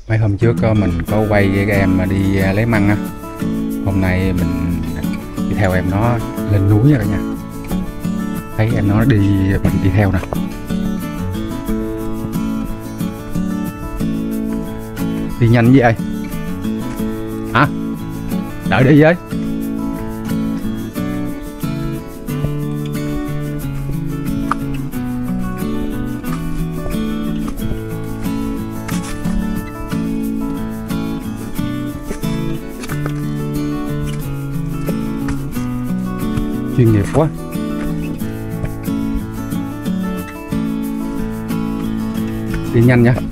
Mấy hôm trước mình có quay với em mà đi lấy măng á. Hôm nay mình đi theo em nó lên núi rồi nha. Thấy em nó đi, mình đi theo nè. Đi nhanh vậy hả? Đợi đi với. Chuyên nghiệp quá. Đi nhanh nha.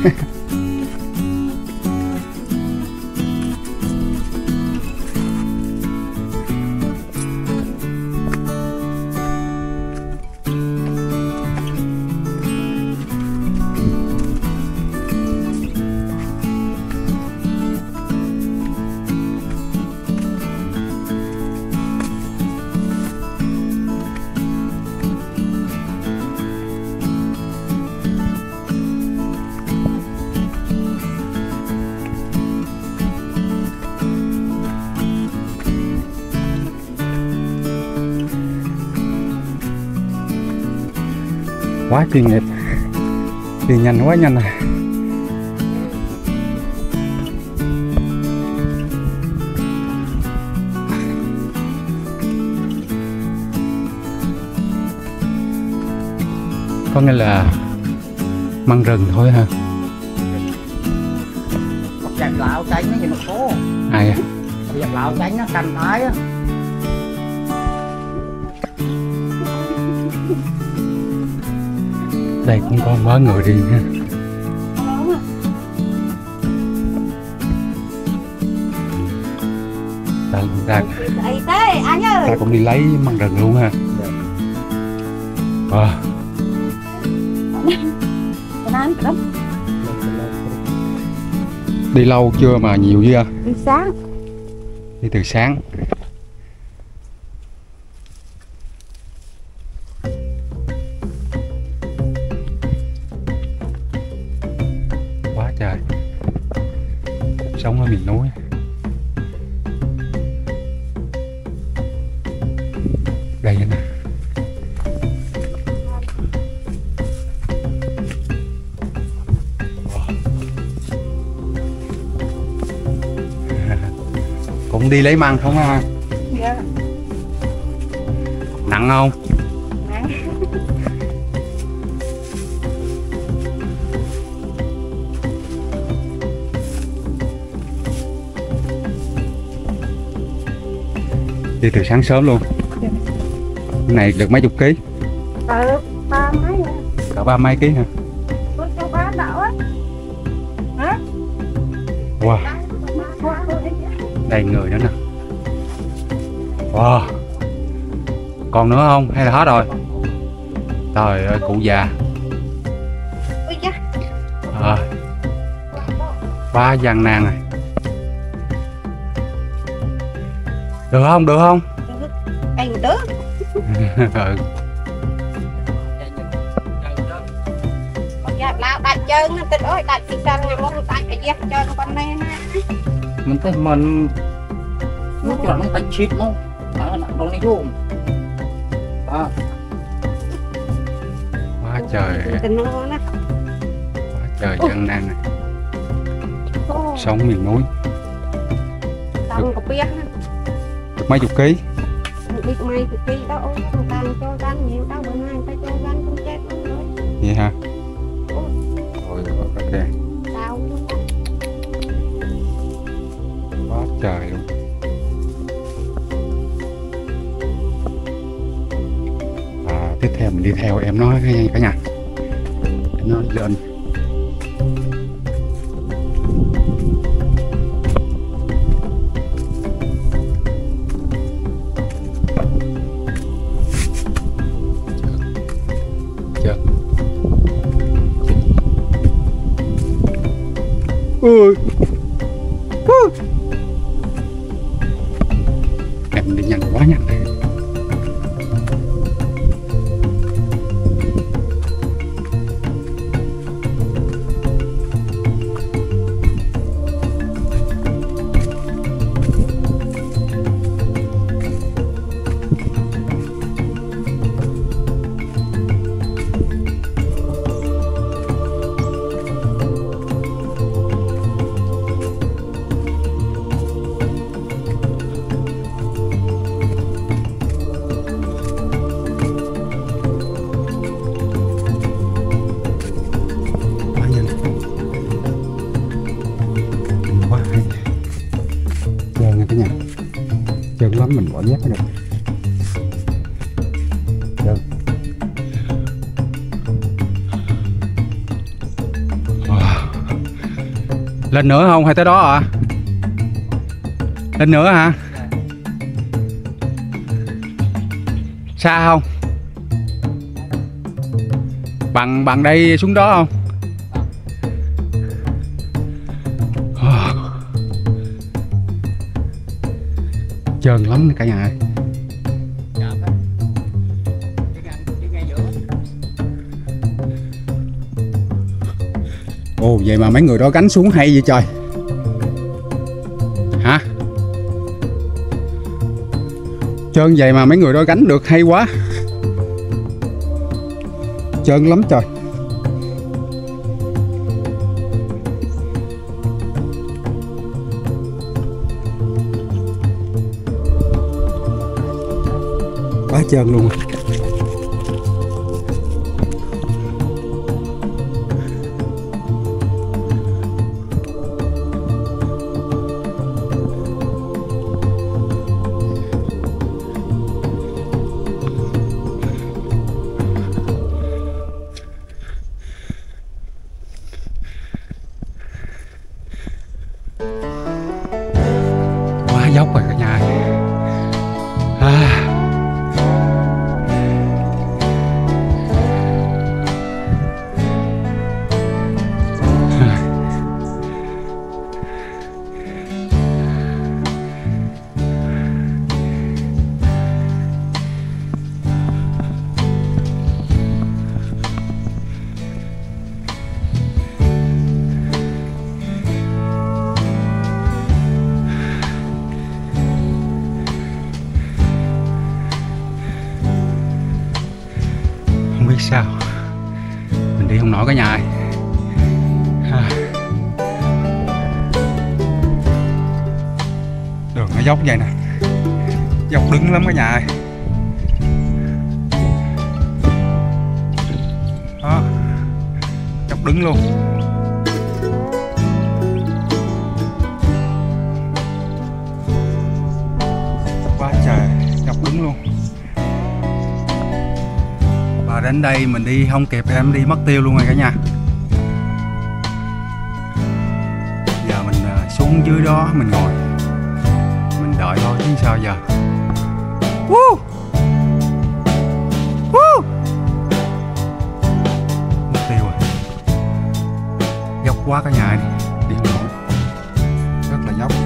Quá chuyên nghiệp, đi nhanh quá nhanh à. Có nghĩa là măng rừng thôi ha. Dẹp lão tránh nó gì mà khô. Ai à? Dẹp lão tránh nó canh thái á. Đây cũng có mớ người đi ha. Ta cũng đi lấy măng rừng luôn ha. Wow. Đi lâu chưa mà nhiều dữ à? Đi sáng. Đi từ sáng. Quá trời. Cuộc sống ở miền núi. Đây nè. Cũng đi lấy măng không ha? Dạ. Nặng không? Nặng. Đi từ sáng sớm luôn. Cái này được mấy chục ký? Ba mấy à? Cỡ 30 ký hả? Có cho bán đậu á. Hả? Wow. Đầy người nữa nè. Wow. Còn nữa không? Hay là hết rồi? Trời ơi, cụ già. Ui da. Quá gian nan này. Được không? Được không? Anh được. Ừ. Dạ lão đặt chân nó tên ơi đặt thì sao nhà mong đặt cái dép chân con này nè. Mình thấy mình nó chuẩn nó đánh chít nó. Đó là nó đi luôn. Đó. Quá trời. Tình nó nè. Quá trời gian nan này. Sống miền núi. Tao có biết nè. Được mấy chục ký? Biết mấy chục ký đó ôi người ta cho gan nhiều tao bữa nay người ta cho gan không chết rồi. Vậy hả? Rồi ok. Tao Quá trời luôn. Tiếp theo mình đi theo em nó cả nhà. Em nó lên. Ui. Em đi nhanh quá nhanh đây. trơn lắm, mình bỏ dép mới được. Trơn. Lên nữa không hay tới đó à? Lên nữa hả? Xa không? Bằng đây xuống đó không? Trơn lắm cả nhà ơi. Ồ vậy mà mấy người đó gánh xuống hay vậy trời. Hả? Trơn vậy mà mấy người đó gánh được hay quá. Trơn lắm trời. Quá trơn luôn. Quá dốc rồi cả nhà. Không biết sao mình đi không nổi cả nhà ơi. Đường nó dốc vậy nè, dốc đứng lắm cả nhà ơi. Đó, dốc đứng luôn. Quá trời, dốc đứng luôn. Và đến đây mình đi không kịp, em đi mất tiêu luôn rồi cả nhà. Giờ mình xuống dưới đó mình ngồi, mình đợi thôi chứ sao giờ. Mất tiêu rồi. Dốc quá cả nhà đi, đi không nổi. Rất là dốc.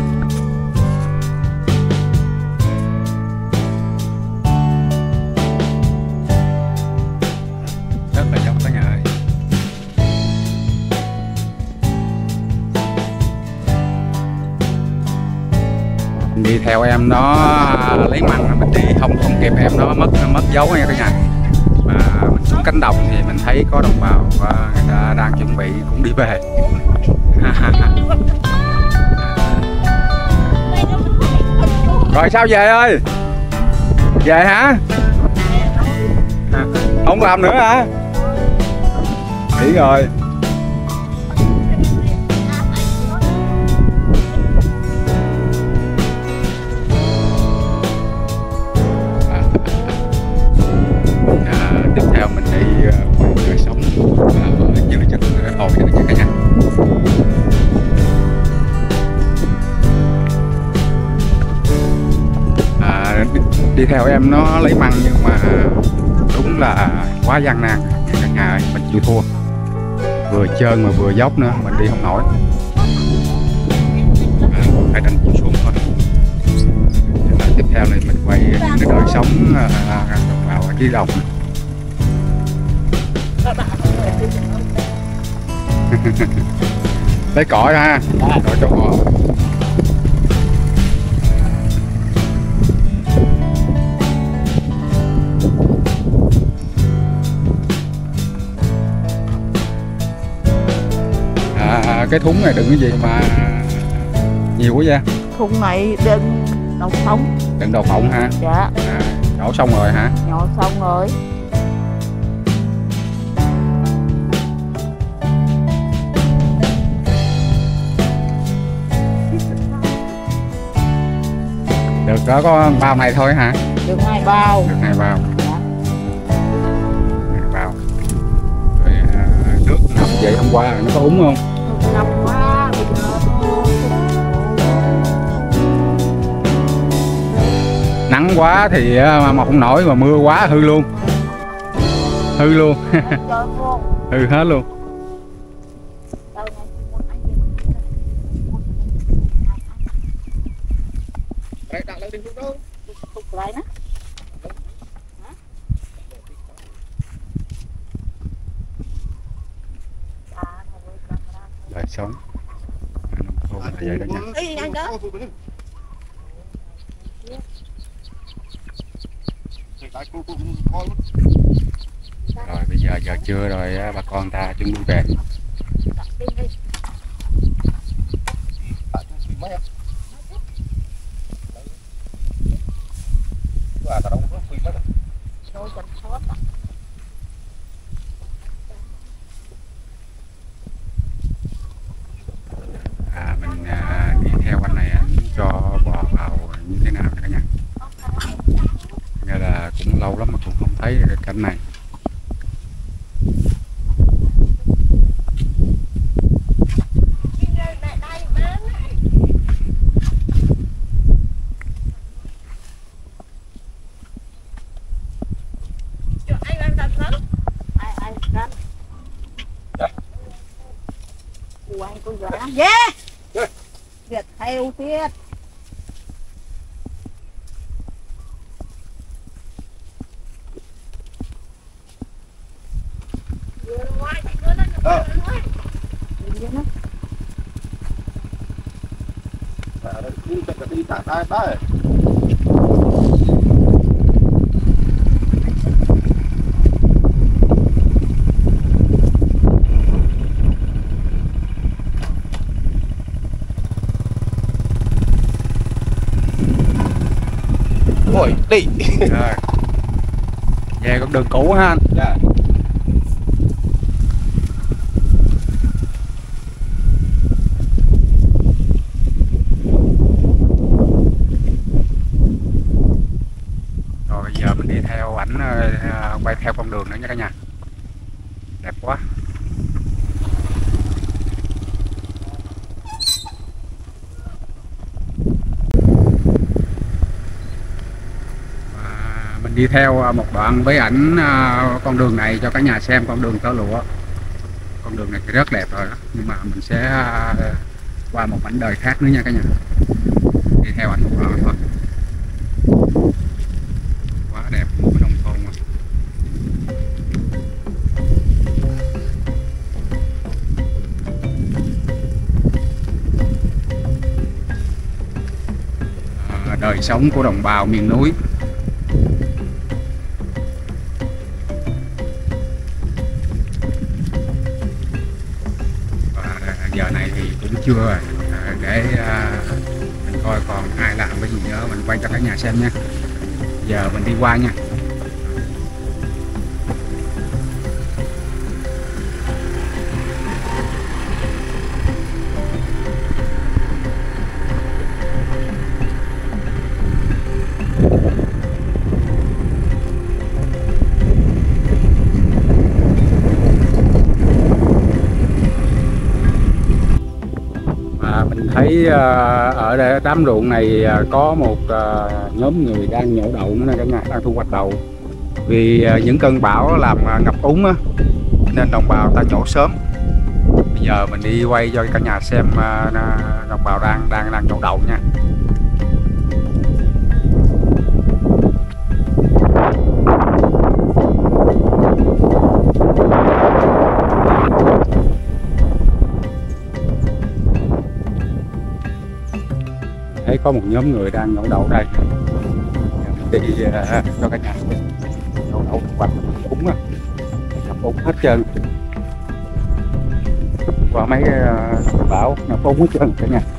Rất là dốc cả nhà ơi. Mình đi theo em nó lấy măng, mình đi không kịp em nó mất dấu nha cả nhà. Mà mình xuống cánh đồng thì mình thấy có đồng bào người ta đang chuẩn bị cũng đi về. Rồi sao về ơi? Về hả? Không làm nữa hả? Nghỉ rồi. Tiếp theo mình đi quay đời sống giữa chân ồ cho cả nhà. Đi theo em nó lấy măng nhưng mà đúng là quá gian nan cả nhà ơi, mình chịu thua. Vừa trơn mà vừa dốc nữa, mình đi không nổi. Phải đành chịu xuống thôi. Tiếp theo này mình quay những cái đời sống vào dưới đồng. Lấy cỏ ha, cỏ cho họ. Cái thúng này đựng cái gì mà nhiều quá vậy? Thùng này đựng đậu phộng. Đựng đậu phộng ha? Dạ. Nhổ xong rồi hả? Nhổ xong rồi. Được đó, có bao này thôi hả? Được 2 bao. Được 2 bao. Dạ. 2 bao. Rồi nước ngập vậy hôm qua nó có uống không? Ngập quá bây giờ. Nắng quá thì mà không nổi, mà mưa quá hư luôn. Hư luôn. Chơi vô. Hư hết luôn. Đâu này muốn ăn gì? Đấy, đặt lên đi đâu? Tục lại đó. Đời sống nông thôn là vậy đó nha. Ý anh đó. Rồi bây giờ giờ trưa rồi bà con ta chuẩn bị về. Mình đi theo anh này, anh cho bò vào như thế nào cả nhà. Nghe là cũng lâu lắm mà cũng không thấy cái cảnh này. Anh cô giỏi lắm. Yeah. Việt theo tiết. Ôi, đi. Rồi. Về con đường cũ ha anh. Dạ. Rồi bây giờ mình đi theo ảnh, quay theo con đường nữa nha cả nhà. Đẹp quá. Mình đi theo một đoạn với ảnh con đường này cho cả nhà xem con đường tơ lụa. Con đường này thì rất đẹp rồi đó, nhưng mà mình sẽ qua một mảnh đời khác nữa nha cả nhà. Đi theo ảnh một đoạn thôi. Quá đẹp một cái nông thôn mà. Đời sống của đồng bào miền núi. Giờ này thì cũng trưa rồi, để mình coi còn ai làm cái gì nữa mình quay cho cả nhà xem nha. Giờ mình đi qua nha. Mình thấy ở đây đám ruộng này có một nhóm người đang nhổ đậu nữa nè cả nhà, đang thu hoạch đậu. Vì những cơn bão làm ngập úng á, nên đồng bào ta nhổ sớm. Bây giờ mình đi quay cho cả nhà xem đồng bào đang nhổ đậu nha. Thấy có một nhóm người đang nhổ đậu đây. Mình đi cho cả nhà nhổ đậu thu hoạch úng á, ngập úng hết trơn. Qua mấy cái bão ngập úng hết trơn cả nhà.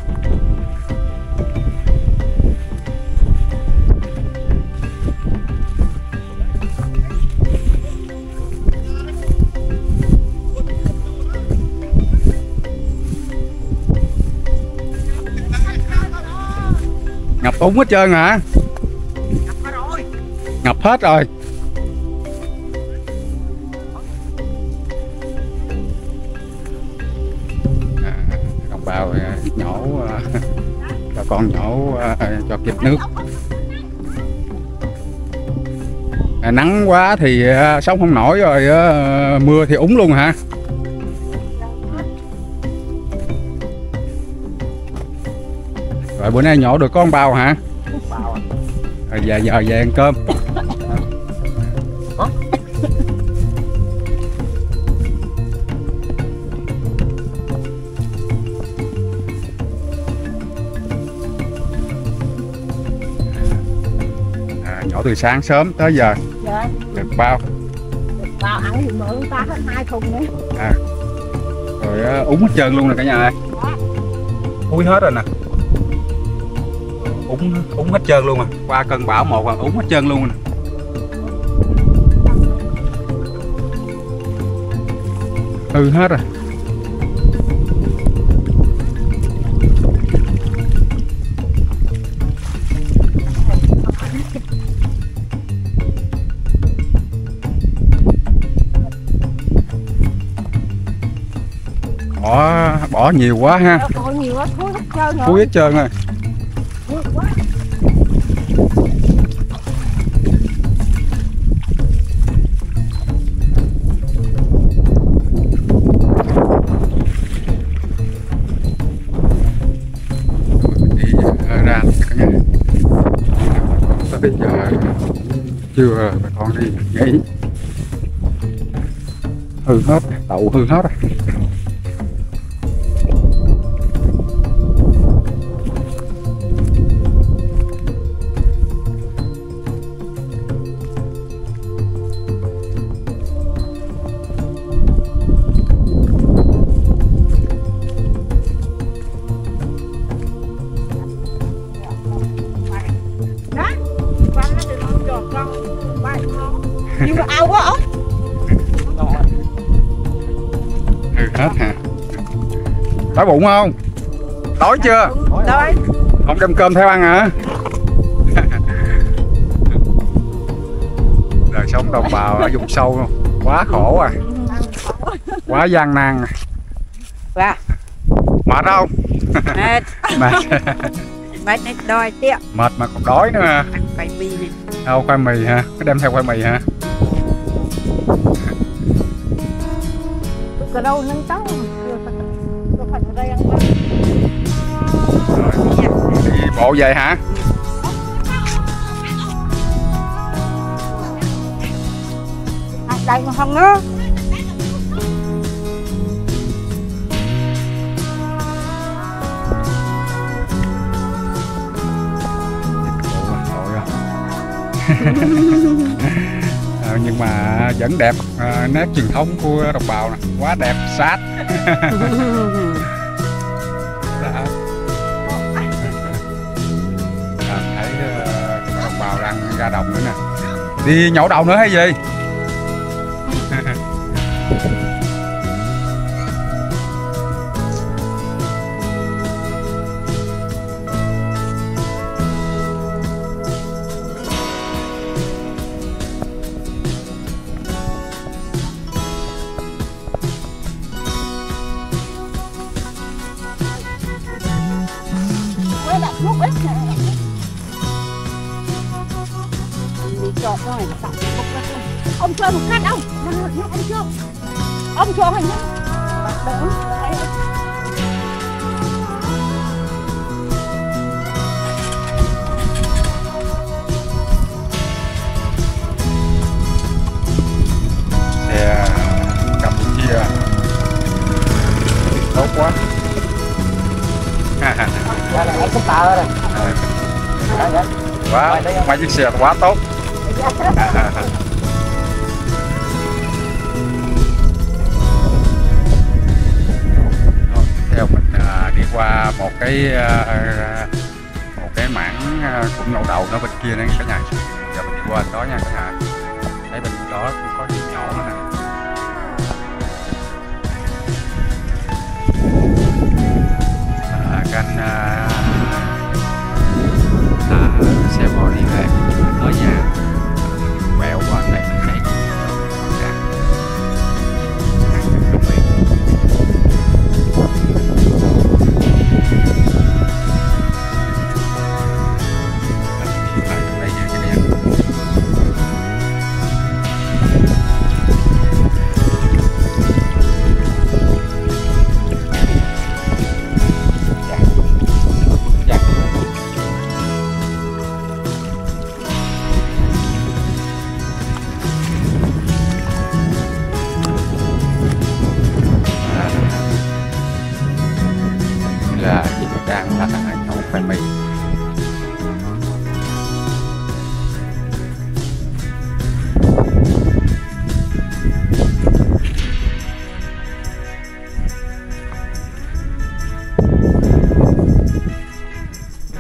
Ngập úng hết trơn hả? Ngập hết rồi. Đồng bào nhổ cho con nhổ cho kịp nước. Nắng quá thì sống không nổi rồi, mưa thì úng luôn hả? Rồi bữa nay nhổ được có 1 bao hả? Rồi giờ về ăn cơm. Nhổ từ sáng sớm tới giờ. Dạ. Được bao? Bao ăn thì mượn ta hết 2 thùng nữa. Rồi úng hết trơn luôn nè cả nhà ơi. Ui hết rồi nè. Úng hết trơn luôn à. Qua cơn bão một là úng hết trơn luôn nè. Hư hết rồi. Bỏ nhiều quá ha. Bỏ nhiều quá thúi hết trơn rồi. Thúi hết trơn rồi. Đi ra cả nhà. Bây giờ chưa bà con đi nghỉ. Hư hết, đậu hư hết rồi. Nhưng mà ao quá ông. Hư hết hả? Đói bụng không? Đói chưa? Đói. Không đem cơm theo ăn hả? Đời sống đồng bào ở vùng sâu quá khổ à. Quá gian nan. Dạ. Mệt không? Mệt. Mệt. Mệt này đói tiệm. Mệt mà còn đói nữa. Ăn khoai mì này. Đâu khoai mì hả? Có đem theo khoai mì hả? Cái đâu nâng tóc. Tôi phải ở đây ăn ba. Đi bộ về hả? Đây mà không á. Nhưng mà vẫn đẹp, nét truyền thống của đồng bào nè, quá đẹp sát. Thấy đồng bào đang ra đồng nữa nè, đi nhổ đầu nữa hay gì? Lúc ít chọt rồi, ông chơi một khát ông, ông chưa, ông cho hình Xe Campuchia tốt quá. Quá, mấy chiếc xe quá tốt. Theo mình đi qua một cái mảng cũng nhổ đầu nó bên kia nè cả nhà. Giờ mình đi qua đó nha cả nhà. Thấy bên đó cũng có chiếc nhỏ nữa nè.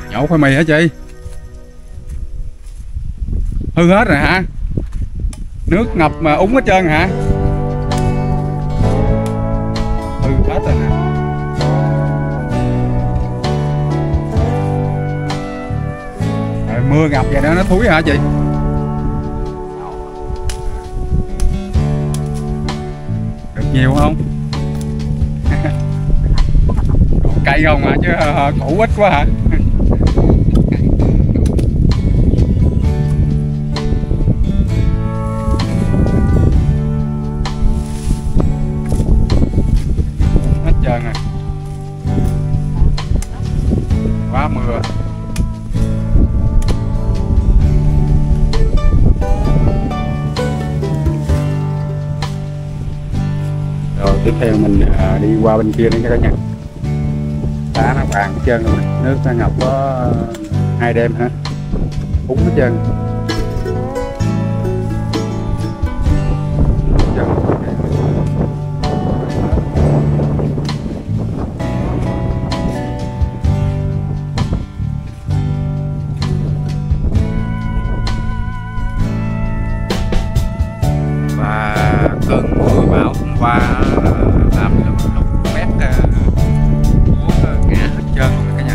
Nhổ khoai mì hả chị? Hư hết rồi hả? Nước ngập mà úng hết trơn hả? Hư hết rồi nè. Rồi mưa ngập vậy đó nó thúi hả chị? Được nhiều không? Cây không hả chứ củ ít quá hả? Hết trơn rồi. Quá mưa. Rồi tiếp theo mình đi qua bên kia nữa cho cả nhà. Đá nó vàng hết trơn rồi, nước nó ngập có 2 đêm hả? Úng hết trơn. Và cơn mưa bão hôm qua làm lục mét ngã hết trơn luôn cả nhà.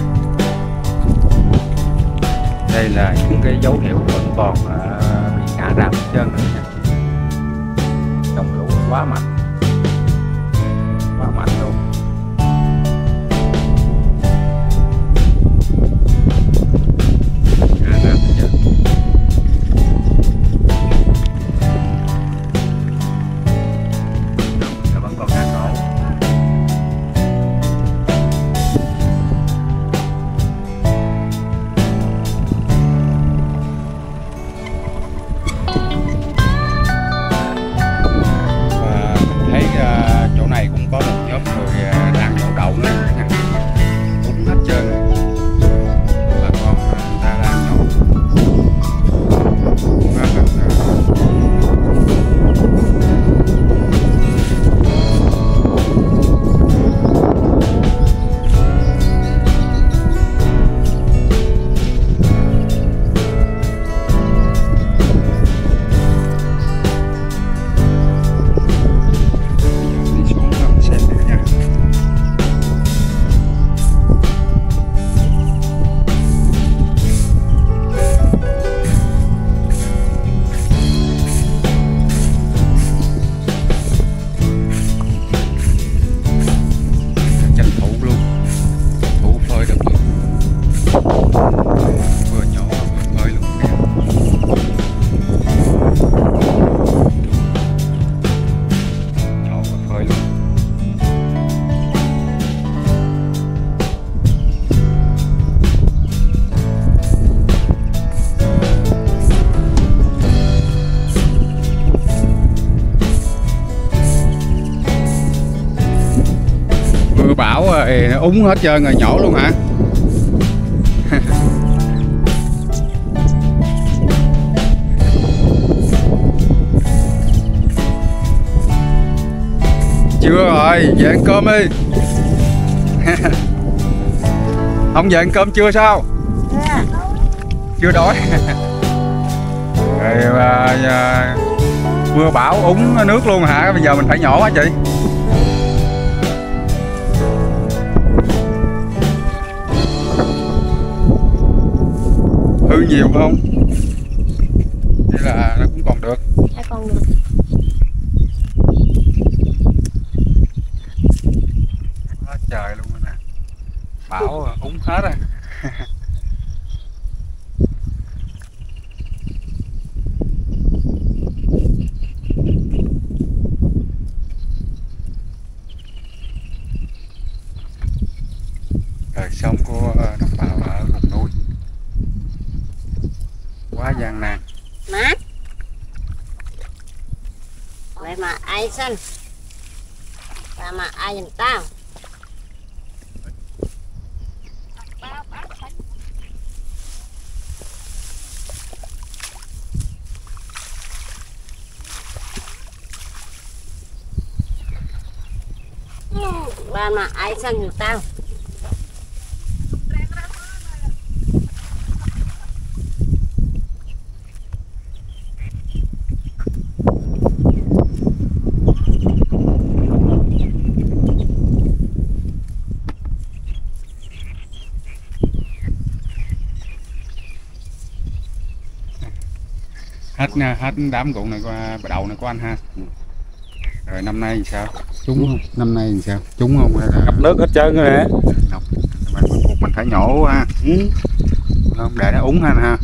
Đây là những cái dấu hiệu vẫn còn bị ngã rạp hết trơn nữa nha. Dòng lũ quá mạnh luôn. Ngã rạp hết trơn. Vẫn còn ngã cổ. Chỗ này cũng có một nhóm người đang nhổ đậu nữa nha. Đúng hết trơn rồi. Bà con người ta đang nhổ. Bão rồi úng hết trơn rồi, nhổ luôn hả? Chưa rồi, về ăn cơm đi. Không về ăn cơm chưa sao? Chưa đói. Rồi mưa bão úng nước luôn hả? Bây giờ mình phải nhổ hả chị? Hư nhiều không? Hay là nó cũng còn được? Hay còn được. Quá trời luôn rồi nè. Bão úng hết rồi. Đời sống của đồng bào ở vùng núi quá gian nan. Má vậy mà ai sinh ta mà ai giùm tao. Ba mà ai sinh giùm tao. hết đám ruộng này qua bà đầu này của anh ha. Rồi năm nay thì sao? Trúng không? Năm nay thì sao? Trúng không hay là ngập nước hết trơn rồi nè. Mình phải nhổ ha. Không để nó úng ha.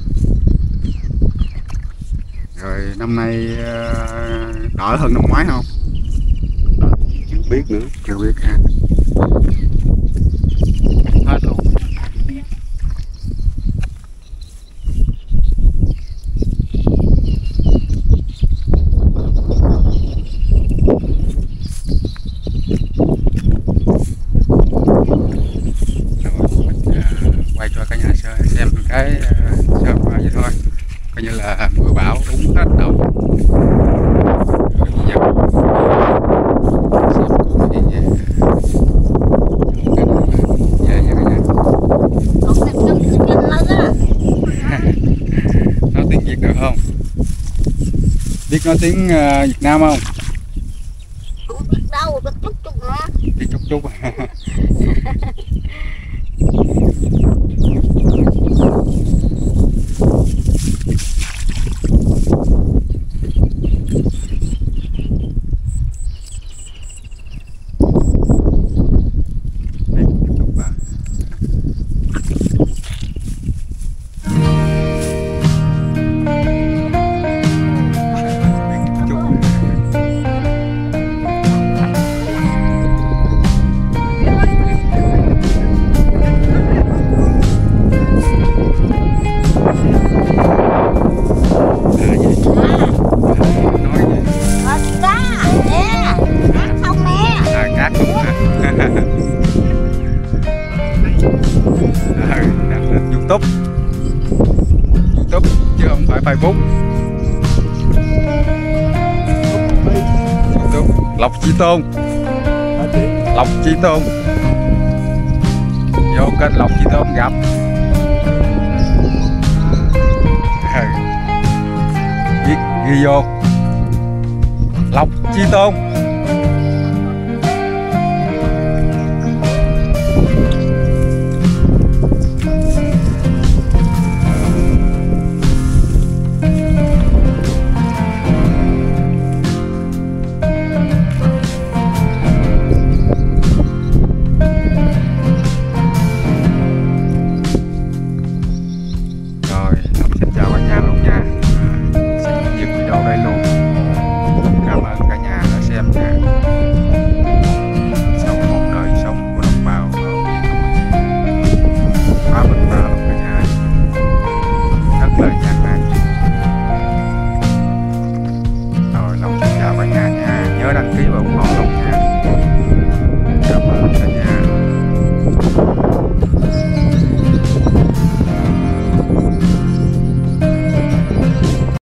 Rồi năm nay đỡ hơn năm ngoái không? Chưa biết nữa. Chưa biết ha. Hết luôn. Quay cho cả nhà xem cái sơ qua vậy thôi, coi như là mưa bão đúng hết đầu. Nói tiếng Việt được không? Biết nói tiếng Việt Nam không? Không biết đâu, biết chút chút mà. Biết chút chút. YouTube chứ không phải Facebook. YouTube Lộc Chi Tôn. Lộc Chi Tôn. Vô kênh Lộc Chi Tôn gặp. Ghi vô Lộc Chi Tôn. Đăng ký và ủng hộ Long nha. Cảm ơn cả nhà.